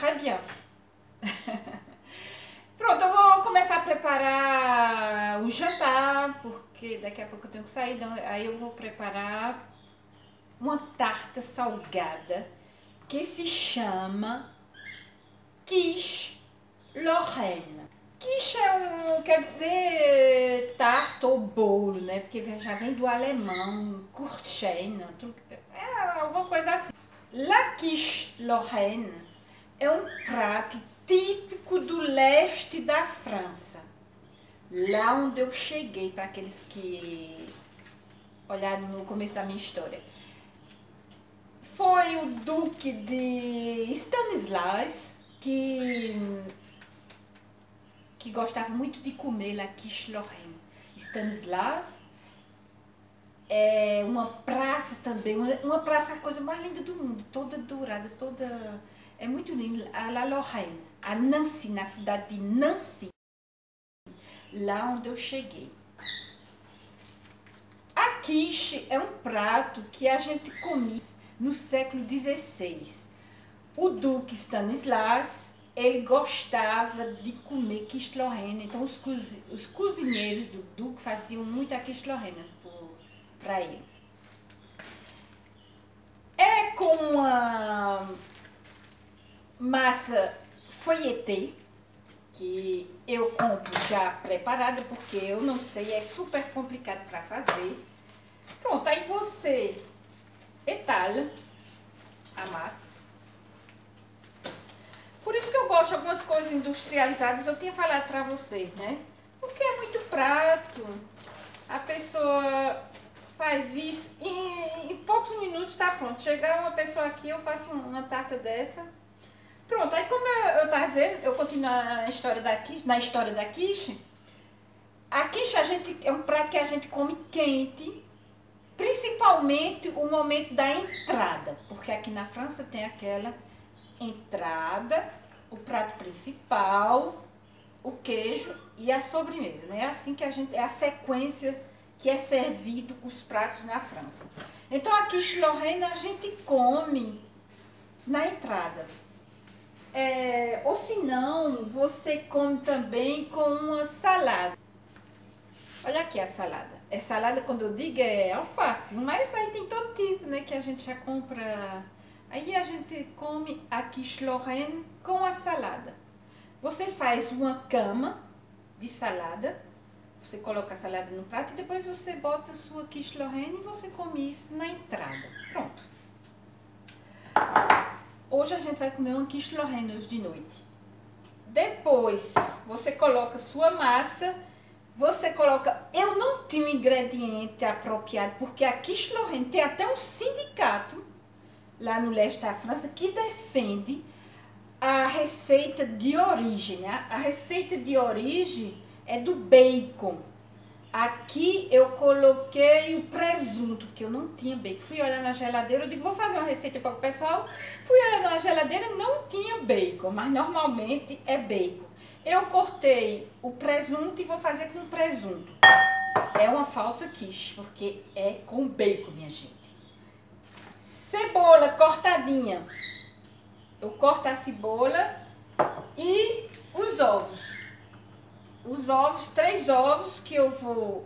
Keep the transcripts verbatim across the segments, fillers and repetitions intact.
très bien. Pronto, eu vou começar a preparar o jantar, porque daqui a pouco eu tenho que sair, então, aí eu vou preparar uma tarta salgada que se chama quiche Lorraine. Quiche é um, quer dizer, tarta ou bolo, né? Porque já vem do alemão, Kuchen, é alguma coisa assim. La quiche Lorraine é um prato típico do leste da França. Lá onde eu cheguei, para aqueles que olharam no começo da minha história. Foi o duque de Stanislas que, que gostava muito de comer la quiche Lorraine. Stanislas é uma praça também, uma, uma praça, a coisa mais linda do mundo, toda dourada, toda... É muito linda, a la Lorraine, a Nancy, na cidade de Nancy, lá onde eu cheguei. A quiche é um prato que a gente comia no século dezesseis. O duque Stanislas, ele gostava de comer quiche Lorraine, então os, cozi os cozinheiros do duque faziam muito a quiche Lorraine para ele. É com uma massa feuilletée, que eu compro já preparada, porque eu não sei, é super complicado para fazer. Pronto, aí você etala a massa. Por isso que eu gosto de algumas coisas industrializadas, eu tinha falado para vocês, né? Porque é muito prato, a pessoa faz isso e em poucos minutos está pronto. Chegar uma pessoa aqui, eu faço uma tarta dessa. Pronto, aí como eu, eu tava dizendo, eu continuo na história da quiche, na história da quiche. A quiche a gente, é um prato que a gente come quente, principalmente o momento da entrada, porque aqui na França tem aquela entrada, o prato principal, o queijo e a sobremesa, né? É assim que a gente, é a sequência que é servido os pratos na França. Então a quiche Lorraine a gente come na entrada. É, ou se não, você come também com uma salada. Olha aqui a salada. É salada, quando eu digo, é alface, mas aí tem todo tipo, né, que a gente já compra. Aí a gente come a quiche Lorraine com a salada. Você faz uma cama de salada, você coloca a salada no prato e depois você bota a sua quiche Lorraine e você come isso na entrada. Pronto. Hoje a gente vai comer uma quiche Lorraine hoje de noite. Depois você coloca sua massa, você coloca... Eu não tinha um ingrediente apropriado, porque a quiche Lorraine tem até um sindicato lá no leste da França que defende a receita de origem. Né? A receita de origem é do bacon. Aqui eu coloquei o presunto, porque eu não tinha bacon. Fui olhar na geladeira, eu digo, vou fazer uma receita para o pessoal. Fui olhar na geladeira, não tinha bacon, mas normalmente é bacon. Eu cortei o presunto e vou fazer com presunto. É uma falsa quiche, porque é com bacon, minha gente. Cebola cortadinha. Eu corto a cebola e os ovos. Os ovos, três ovos que eu vou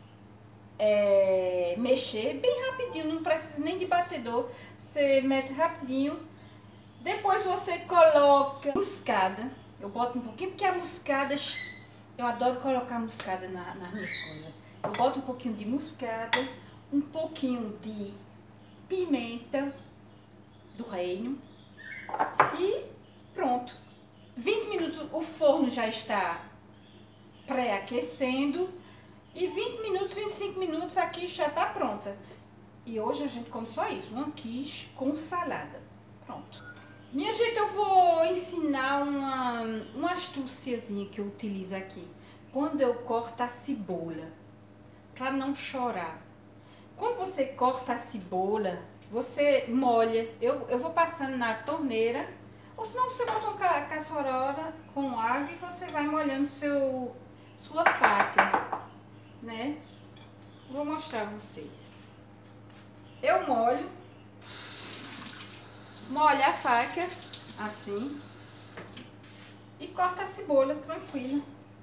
é, mexer bem rapidinho, não precisa nem de batedor, você mete rapidinho. Depois você coloca moscada, eu boto um pouquinho, porque a moscada, eu adoro colocar moscada na, nas minhas coisas. Eu boto um pouquinho de moscada, um pouquinho de pimenta do reino e pronto. vinte minutos, o forno já está pré-aquecendo e vinte minutos, vinte e cinco minutos a quiche já tá pronta. E hoje a gente come só isso, uma quiche com salada. Pronto. Minha gente, eu vou ensinar uma, uma astúciazinha que eu utilizo aqui. Quando eu corto a cebola, para não chorar. Quando você corta a cebola, você molha. Eu, eu vou passando na torneira, ou senão você bota uma caçarola com água e você vai molhando seu... sua faca, né? Vou mostrar a vocês. Eu molho, molho a faca, assim, e corta a cebola, tranquilo.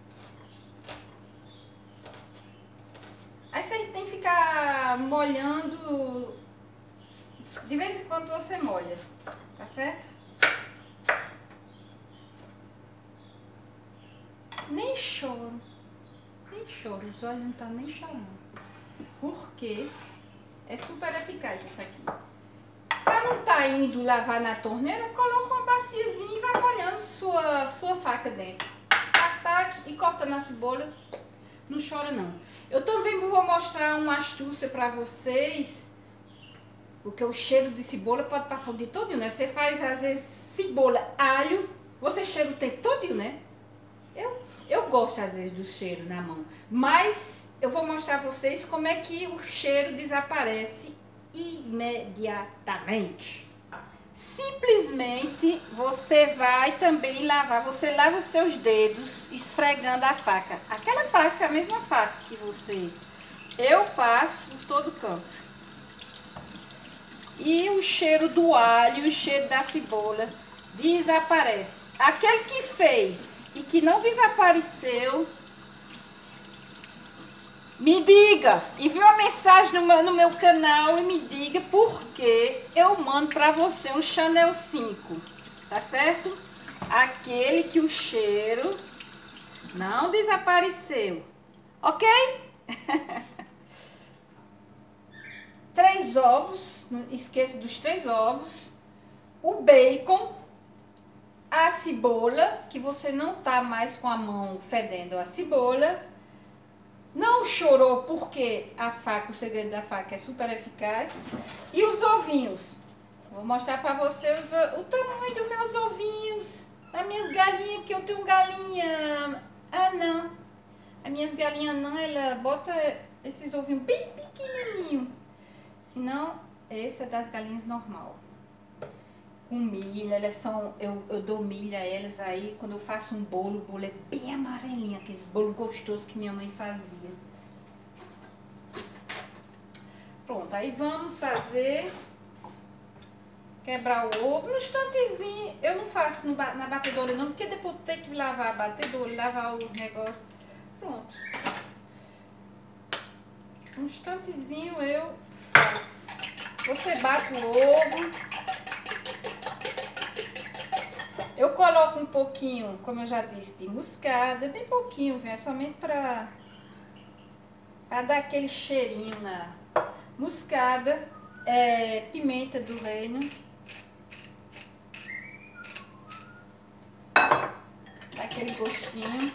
Aí você tem que ficar molhando, de vez em quando você molha, tá certo? Nem choro, nem choro, os olhos não estão nem chorando, porque é super eficaz isso aqui. Para não estar tá indo lavar na torneira, coloca uma baciazinha e vai molhando sua, sua faca dentro. Ataque e cortando a cebola, não chora não. Eu também vou mostrar uma astúcia para vocês, porque o cheiro de cebola pode passar o dia todo, né? Você faz às vezes cebola, alho, você cheira o tempo todo, né? Eu, eu gosto às vezes do cheiro na mão, mas eu vou mostrar a vocês como é que o cheiro desaparece imediatamente. Simplesmente você vai também lavar, você lava seus dedos esfregando a faca. Aquela faca, a mesma faca que você... Eu passo por todo canto. E o cheiro do alho, o cheiro da cebola desaparece. Aquele que fez e que não desapareceu, me diga, envie uma mensagem no meu, no meu canal e me diga porque eu mando pra você um Chanel cinco, tá certo? Aquele que o cheiro não desapareceu, ok? Três ovos, não esqueça dos três ovos, o bacon, a cebola, que você não tá mais com a mão fedendo a cebola. Não chorou porque a faca, o segredo da faca é super eficaz. E os ovinhos. Vou mostrar pra vocês o, o tamanho dos meus ovinhos. Das minhas galinhas, porque eu tenho galinha... Ah, não. As minhas galinhas não, ela bota esses ovinhos bem pequenininhos. Senão, esse é das galinhas normal. Com milho, elas são... Eu, eu dou milho a elas aí, quando eu faço um bolo, o bolo é bem amarelinho, aquele bolo gostoso que minha mãe fazia. Pronto, aí vamos fazer... Quebrar o ovo no instantezinho. Eu não faço no, na batedora não, porque depois tem que lavar a batedora, lavar o negócio. Pronto. Um instantezinho eu faço. Você bate o ovo. Eu coloco um pouquinho, como eu já disse, de moscada, bem pouquinho, vem, é somente para para dar aquele cheirinho na moscada, é, pimenta do reino, dá aquele gostinho.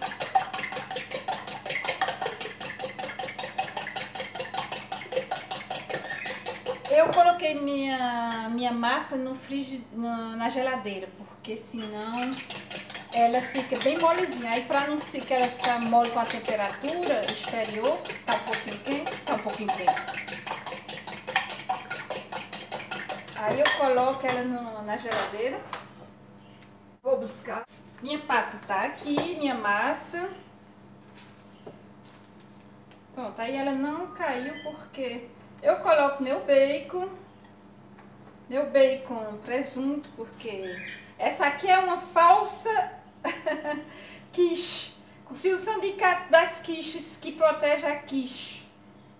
Eu coloquei minha, minha massa no frigi, no, na geladeira, porque senão ela fica bem molezinha. Aí pra não ficar, ela ficar mole com a temperatura exterior, tá um pouquinho quente, tá um pouquinho quente. Aí eu coloco ela no, na geladeira. Vou buscar. Minha pata tá aqui, minha massa. Pronto, aí ela não caiu porque... Eu coloco meu bacon, meu bacon presunto, porque essa aqui é uma falsa quiche. Se o sindicato das quiches que protege a quiche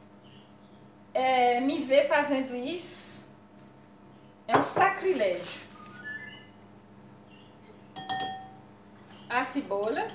é, me ver fazendo isso, é um sacrilégio. A cebola.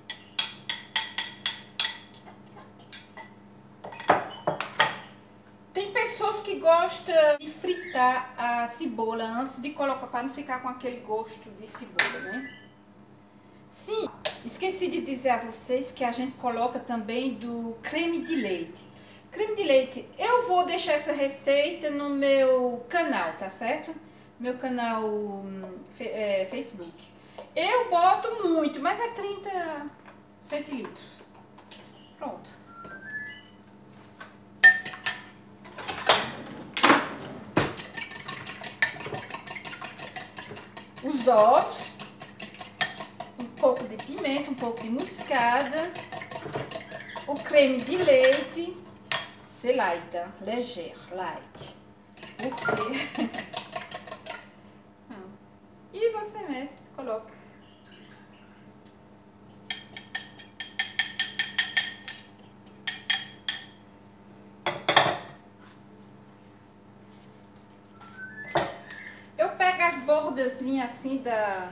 Tem pessoas que gostam de fritar a cebola antes de colocar, para não ficar com aquele gosto de cebola, né? Sim, esqueci de dizer a vocês que a gente coloca também do creme de leite. Creme de leite, eu vou deixar essa receita no meu canal, tá certo? Meu canal é, Facebook. Eu boto muito, mas é trinta centilitros. Pronto. Os ovos, um pouco de pimenta, um pouco de moscada, o creme de leite, c'est light, ligeiro, light. Porque... E você mesmo coloca. bordazinha assim da,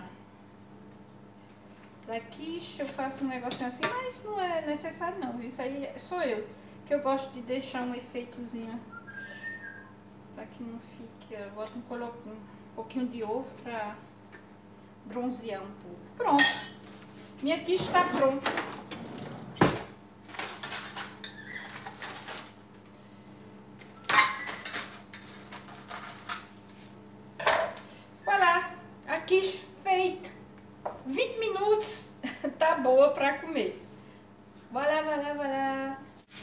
da quiche, eu faço um negocinho assim, mas não é necessário não, isso aí sou eu, que eu gosto de deixar um efeitozinho, para que não fique, eu boto um, colo, um pouquinho de ovo para bronzear um pouco. Pronto, minha quiche está pronta. Quiche feita, vinte minutos, tá boa pra comer. Vai lá, vai lá, vai lá.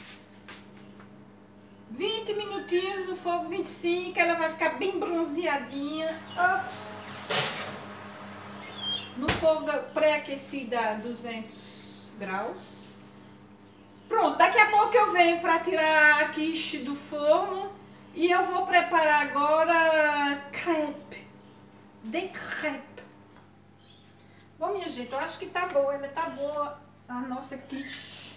vinte minutinhos no fogo vinte e cinco, ela vai ficar bem bronzeadinha. Ops. No fogo pré-aquecido a duzentos graus. Pronto, daqui a pouco eu venho pra tirar a quiche do forno e eu vou preparar agora crepe. De crepe. Bom, minha gente, eu acho que tá boa, ela tá boa a nossa quiche.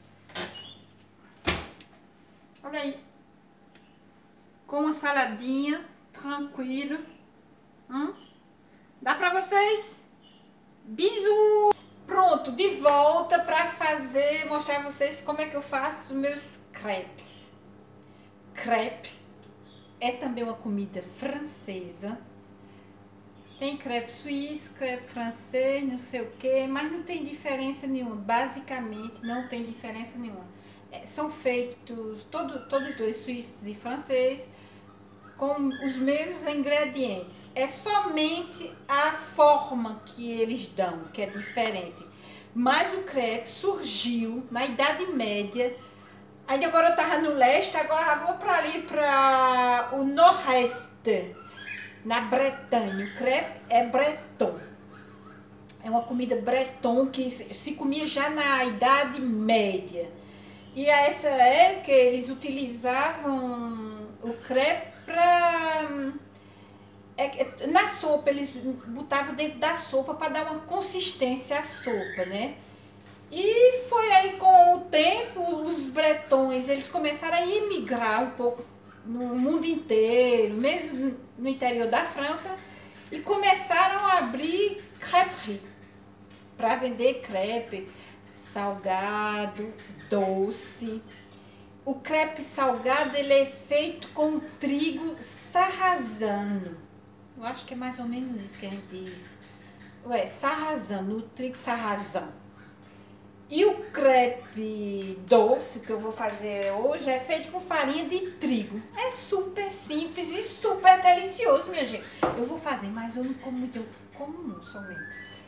Olha aí. Com uma saladinha, tranquilo. Hum? Dá pra vocês? Bisu! Pronto, de volta pra fazer, mostrar a vocês como é que eu faço meus crepes. Crepe é também uma comida francesa. Tem crepe suíço, crepe francês, não sei o que, mas não tem diferença nenhuma. Basicamente, não tem diferença nenhuma. É, são feitos, todo, todos dois, suíços e francês, com os mesmos ingredientes. É somente a forma que eles dão, que é diferente. Mas o crepe surgiu na Idade Média. Aí agora eu tava no leste, agora eu vou para ali, para o nordeste. Na Bretanha, o crepe é breton. É uma comida breton que se comia já na Idade Média. E a essa época eles utilizavam o crepe para... É, na sopa, eles botavam dentro da sopa para dar uma consistência à sopa, né? E foi aí com o tempo, os bretões, eles começaram a imigrar um pouco no mundo inteiro, mesmo no interior da França, e começaram a abrir creperie para vender crepe salgado, doce. O crepe salgado ele é feito com trigo sarrasano. Eu acho que é mais ou menos isso que a gente diz. Ué, sarrasano, o trigo sarrasano. E o crepe doce que eu vou fazer hoje é feito com farinha de trigo. É super simples e super delicioso, minha gente. Eu vou fazer, mas eu não como muito, eu como um somente.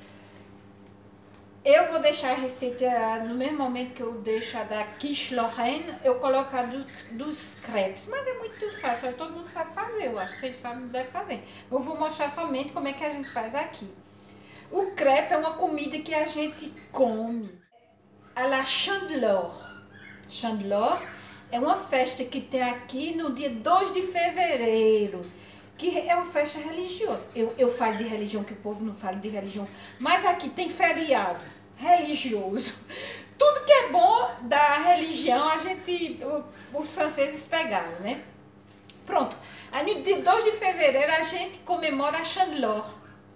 Eu vou deixar a receita no mesmo momento que eu deixo a da quiche Lorraine, eu coloco a do, dos crepes. Mas é muito fácil, todo mundo sabe fazer, eu acho que vocês sabem, devem fazer. Eu vou mostrar somente como é que a gente faz aqui. O crepe é uma comida que a gente come à la Chandeleur. Chandeleur é uma festa que tem aqui no dia dois de fevereiro, que é uma festa religiosa. Eu, eu falo de religião, que o povo não fala de religião, mas aqui tem feriado religioso. Tudo que é bom da religião, a gente, os franceses pegaram, né? Pronto. Aí no dia dois de fevereiro a gente comemora a Chandeleur.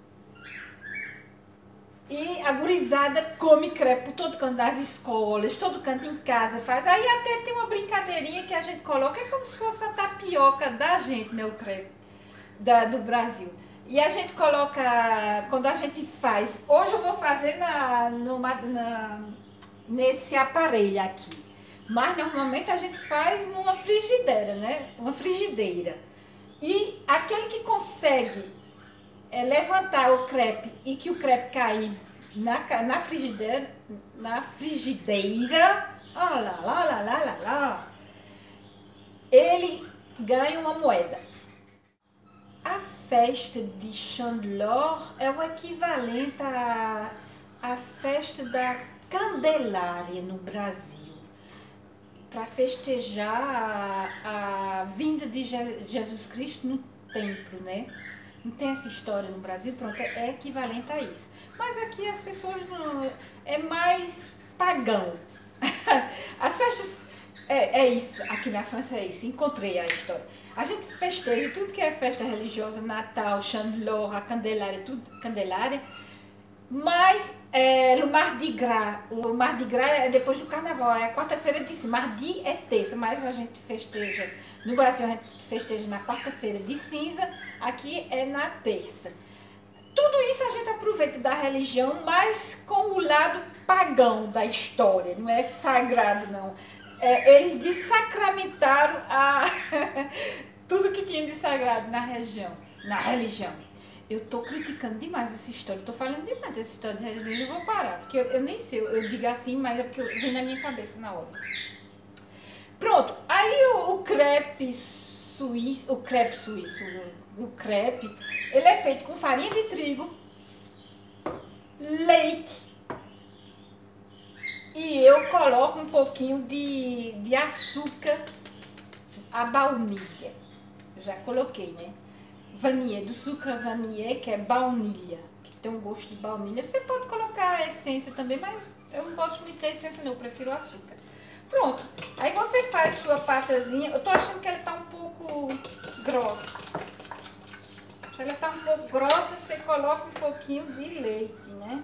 E a gurizada come crepe por todo canto das escolas, todo canto em casa faz. Aí até tem uma brincadeirinha que a gente coloca, é como se fosse a tapioca da gente, né, o crepe da, do Brasil. E a gente coloca, quando a gente faz, hoje eu vou fazer na, numa, na, nesse aparelho aqui. Mas normalmente a gente faz numa frigideira, né, uma frigideira. E aquele que consegue é levantar o crepe e que o crepe cair na, na frigideira, na frigideira, ó lá, lá, lá, lá, lá, lá, ele ganha uma moeda. A festa de Chandeleur é o equivalente à, à festa da Candelária no Brasil, para festejar a, a vinda de Je, Jesus Cristo no templo, né? Não tem essa história no Brasil, pronto, é equivalente a isso. Mas aqui as pessoas não... é mais pagão. As festas É, é isso, aqui na França é isso, encontrei a história. A gente festeja tudo que é festa religiosa, Natal, Chandeleur, a Candelária, tudo Candelária. Mas é, no Mardi Gras, o Mardi Gras é depois do Carnaval, é a quarta-feira de cinza. Mardi é terça, mas a gente festeja, no Brasil a gente festeja na quarta-feira de cinza, aqui é na terça. Tudo isso a gente aproveita da religião, mas com o lado pagão da história, não é sagrado não. É, eles desacramentaram a... tudo que tinha de sagrado na região, na religião. Eu tô criticando demais essa história, eu tô falando demais dessa história de religião, eu vou parar, porque eu, eu nem sei, eu, eu digo assim, mas é porque vem na minha cabeça na hora. Pronto, aí o, o crepe suíço, o crepe suíço, o, o crepe, ele é feito com farinha de trigo, leite, e eu coloco um pouquinho de, de açúcar, a baunilha, eu já coloquei, né? Vanille, do sucre vanille, que é baunilha, que tem um gosto de baunilha. Você pode colocar a essência também, mas eu não gosto muito da essência não, eu prefiro o açúcar. Pronto, aí você faz sua patazinha, eu tô achando que ela tá um pouco grossa. Se ela tá um pouco grossa, você coloca um pouquinho de leite, né?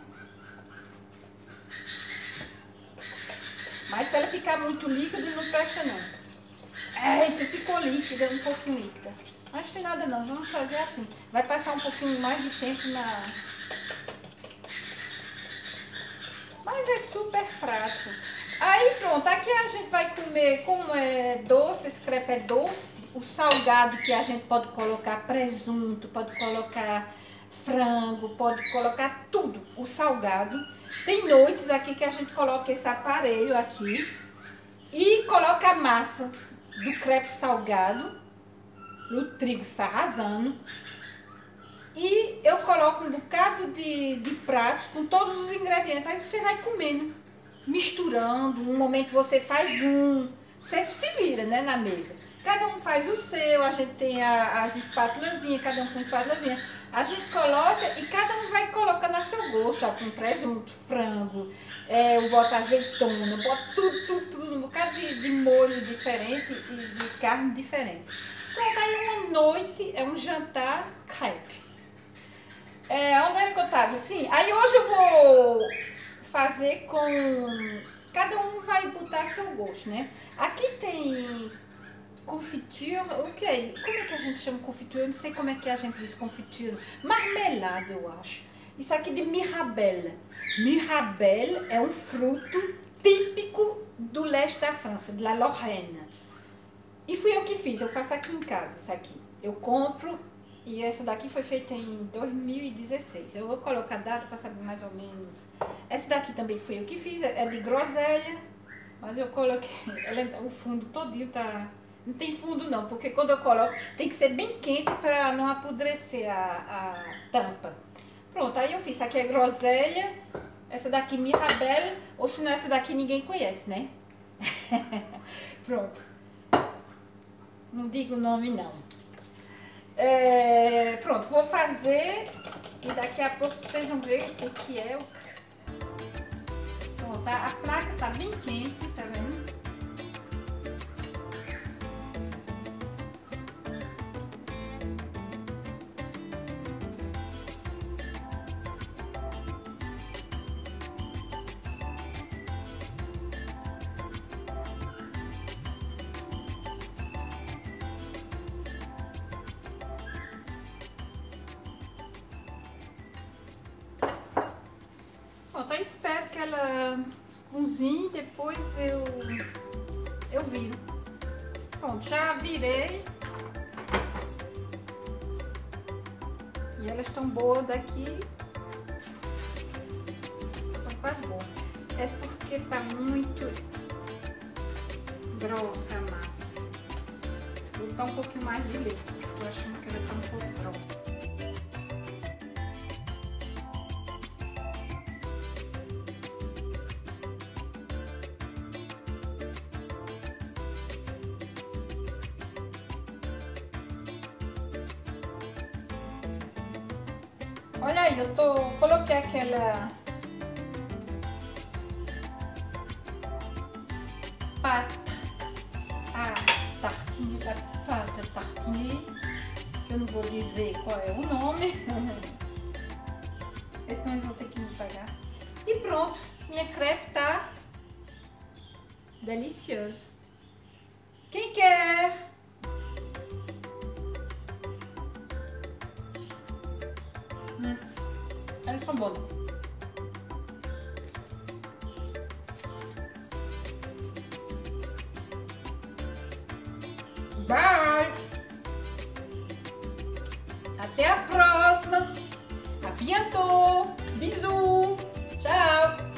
Mas se ela ficar muito líquida, não presta não. Eita, ficou líquida, um pouquinho líquida. Mas não tem nada não, vamos fazer assim. Vai passar um pouquinho mais de tempo na... Mas é super fraco. Aí pronto, aqui a gente vai comer, como é doce, esse crepe é doce, o salgado que a gente pode colocar presunto, pode colocar frango, pode colocar tudo, o salgado. Tem noites aqui que a gente coloca esse aparelho aqui e coloca a massa do crepe salgado, no trigo sarrasano, e eu coloco um bocado de, de pratos com todos os ingredientes, aí você vai comendo, misturando, um momento você faz um, você se vira, né, na mesa, cada um faz o seu, a gente tem a, as espátulazinhas, cada um com espátulazinha, a gente coloca e cada um vai colocando a seu gosto, ó, com presunto, frango, é, eu boto azeitona, boto tudo, tudo, tudo, um bocado de, de molho diferente e de carne diferente. Pronto, aí uma noite, é um jantar crepe. É, onde era que eu tava? Assim, aí hoje eu vou fazer com... Cada um vai botar seu gosto, né? Aqui tem confiture, o que é? Como é que a gente chama confiture? Eu não sei como é que a gente diz confiture. Marmelada, eu acho. Isso aqui de mirabelle. Mirabelle é um fruto típico do leste da França, de la Lorraine. E fui eu que fiz, eu faço aqui em casa, isso aqui. Eu compro e essa daqui foi feita em dois mil e dezesseis. Eu vou colocar a data para saber mais ou menos. Essa daqui também fui eu que fiz, é de groselha, mas eu coloquei, ela, o fundo todinho tá... Não tem fundo não, porque quando eu coloco tem que ser bem quente para não apodrecer a, a tampa. Pronto, aí eu fiz, essa aqui é groselha, essa daqui mirabelle, ou senão essa daqui ninguém conhece, né? Pronto. Não digo o nome não. É, pronto, vou fazer e daqui a pouco vocês vão ver o que é o crepe. Pronto, a, a placa tá bem quente, tá vendo? Pronto, eu espero que ela cozinhe, depois eu, eu viro. Pronto, já virei. E elas estão boas daqui. Estão quase boas. É porque tá muito grossa a massa. Vou botar um pouquinho mais de leite. Tô achando que ela tá um pouco grossa. Olha aí, eu tô, coloquei aquela pata a tartinha da pata tartinha, que eu não vou dizer qual é o nome, porque senão eles vão ter que me pagar. E pronto, minha crepe tá deliciosa. Quem quer? Hum, elas são boas. Bye! Até a próxima! A bientôt! Bisous! Tchau!